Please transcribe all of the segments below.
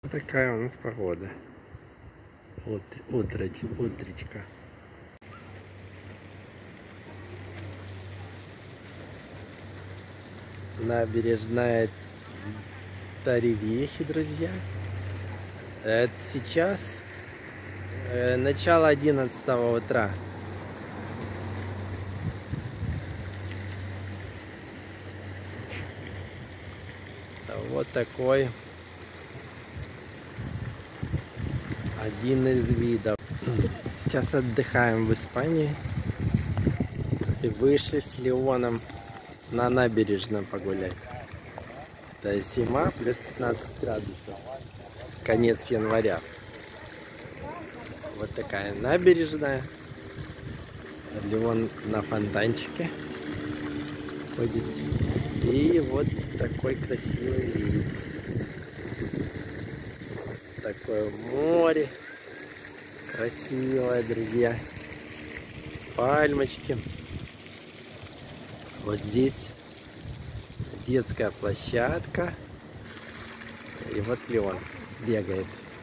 Такая у нас погода. Утречка. Набережная Торревехи, друзья. Это сейчас начало 11 утра. Вот такой один из видов. Сейчас отдыхаем в Испании. И вышли с Леоном на набережную погулять. Это зима, плюс 15 градусов. Конец января. Вот такая набережная. Леон на фонтанчике ходит. И вот такой красивый вид. Такое море. Красивое, друзья. Пальмочки. Вот здесь детская площадка. И вот Леон бегает.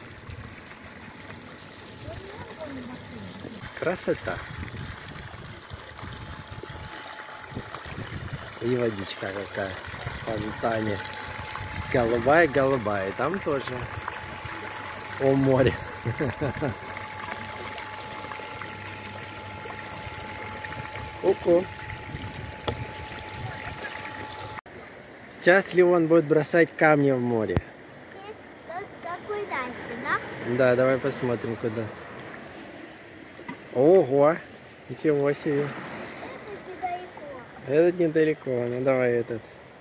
Красота. И водичка какая в фонтане. Голубая. Там тоже море. Ку-ку. Сейчас Леон будет бросать камни в море. Какой дальше, да? Да, давай посмотрим куда. Ого! Ничего себе. Этот недалеко. Ну давай этот.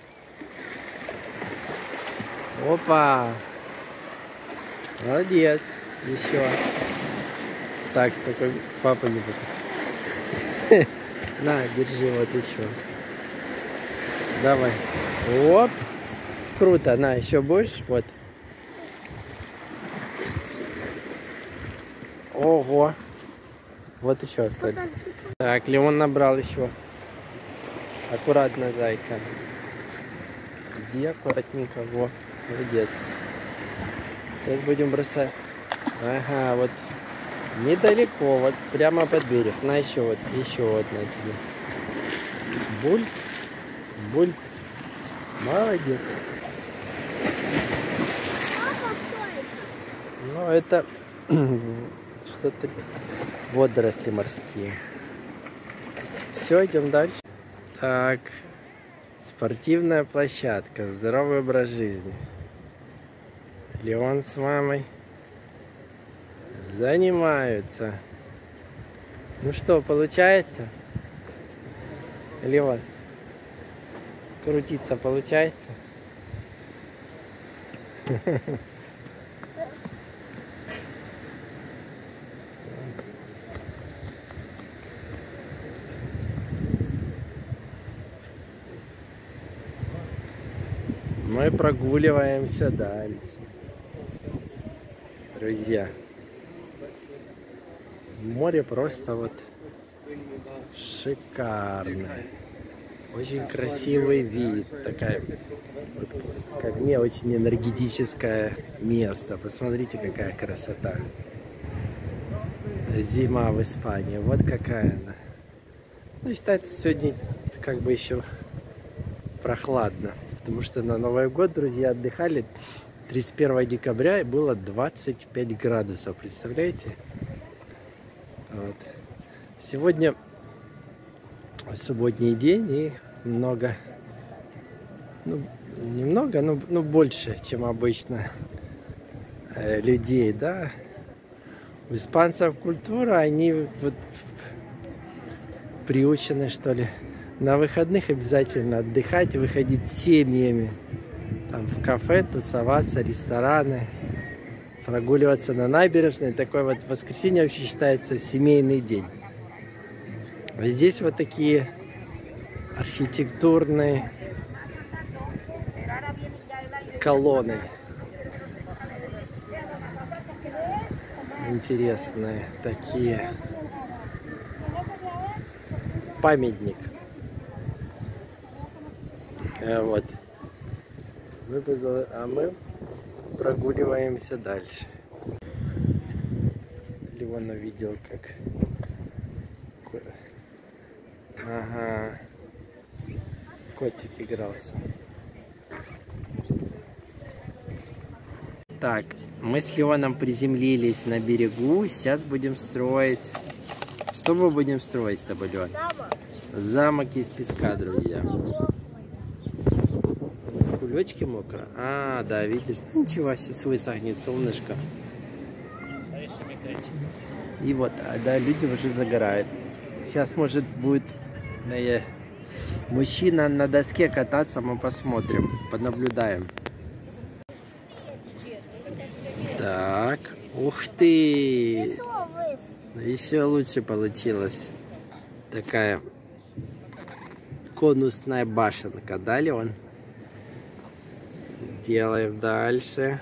Опа! Молодец. Еще. Так, только папа не будет. На, держи вот еще. Давай. Оп. Круто. На, еще будешь? Вот. Ого. Вот еще остались. Так, Леон набрал еще. Аккуратно, зайка. Иди аккуратненько. Во, молодец. Сейчас будем бросать. Ага, вот. Недалеко, вот прямо под берег. На еще вот на тебе. Буль. Буль. Молодец. Ну, это что-то водоросли морские. Все, идем дальше. Так, спортивная площадка, здоровый образ жизни. Леон с мамой занимаются. Ну что, получается? Леон, крутиться получается? Мы прогуливаемся дальше. Друзья, море просто вот шикарное. Очень красивый вид. Такая, вот, как мне, очень энергетическое место. Посмотрите, какая красота. Зима в Испании. Вот какая она. Ну, считается, сегодня как бы еще прохладно. Потому что на Новый год, друзья, отдыхали 31 декабря и было 25 градусов. Представляете? Вот. Сегодня субботний день и много, ну, немного, но больше, чем обычно людей, да. У испанцев культура, они вот приучены, что ли, на выходных обязательно отдыхать, выходить с семьями, там в кафе, тусоваться, рестораны, прогуливаться на набережной. Такой вот воскресенье вообще считается семейный день. А здесь вот такие архитектурные колонны. Интересные такие. Памятник. Вот. А мы прогуливаемся дальше. Леон увидел, как... Ага. Котик игрался. Так, мы с Леоном приземлились на берегу. Сейчас будем строить... Что мы будем строить с тобой, Леон? Замок из песка, друзья. В кулечке мокро? А, да, видишь? Ну, ничего, сейчас высохнет солнышко. И вот, да, люди уже загорают. Сейчас, может, будет мужчина на доске кататься, мы посмотрим, понаблюдаем. Так, ух ты! Еще лучше получилось. Такая конусная башенка, да, Леон? Делаем дальше.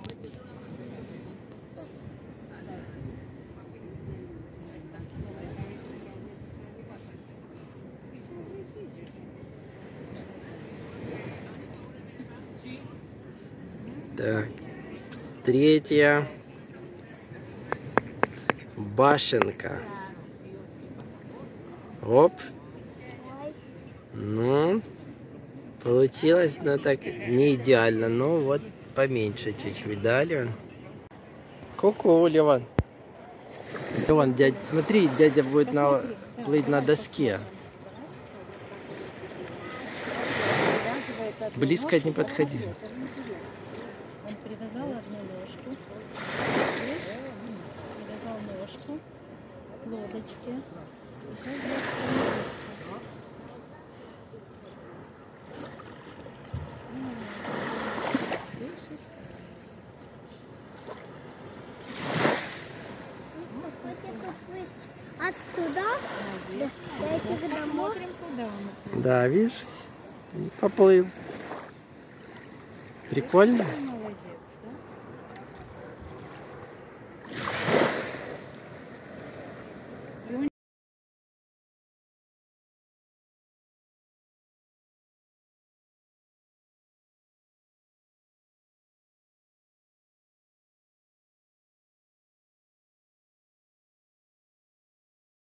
Так, третья башенка. Оп. Ну, получилось, но так не идеально, но вот поменьше чуть-чуть, да, Леон? Ку-ку, Леон. Леон, дядя, смотри, дядя будет плыть на доске. Близко не подходи. Он привязал одну ножку, привязал ножку к лодочке. Отсюда до этих домов. Да, видишь, поплыл. Прикольно?